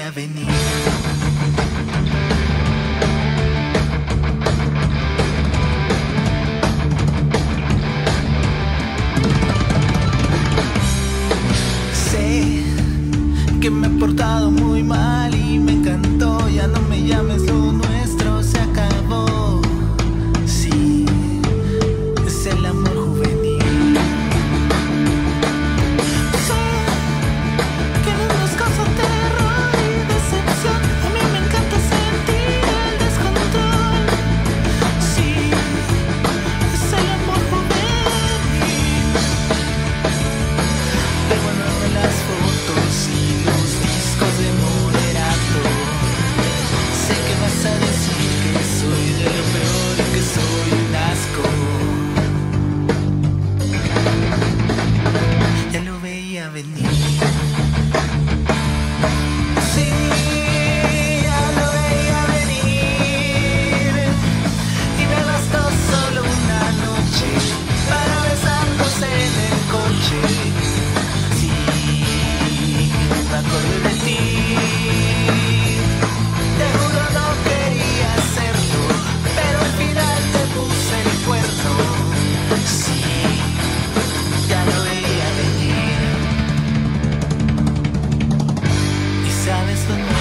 veía venir. Sé que me he portado muy mal y me encantó. Ya no me llames, lo nuestro se acabó. Sí, es el amor juvenil. Sé que no nos causa terror y decepción. A mí me encanta sentir el descontrol. Sí, es el amor juvenil. Devuélveme las fotos y los discos de moderato. Sé que vas a decir que soy de lo peor y que soy un asco. Ya lo veía venir. Sí, ya lo veía venir. Y me bastó solo una noche para besarnos en el coche. Sí, me acordé de ti. Te juro no quería hacerlo, pero al final te puse el cuerno. Sí, ya lo veía venir. ¿Y sabes dónde